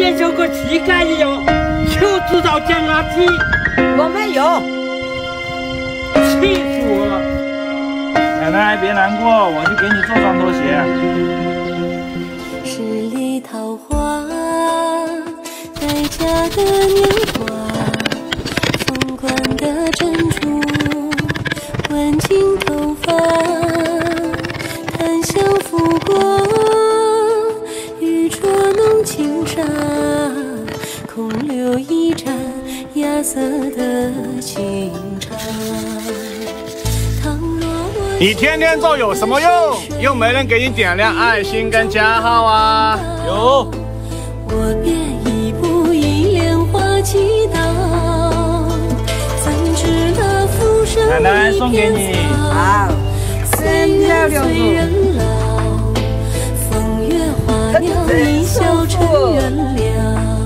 年受过体感一样，就知道捡垃圾。 我没有， 气死我了！ 奶奶别难过，我去给你做双拖鞋。 十里桃花，待嫁的年华，凤冠的珍珠，挽进头发，檀香拂过，玉镯弄轻纱，空留一盏芽色的清茶。 你天天做有什么用？又没人给你点亮爱心跟加号啊！ 有。 我便一步一莲花祈祷，怎知那浮生奶奶送给你。 好， 岁月催人老，风月花鸟一笑成缘了。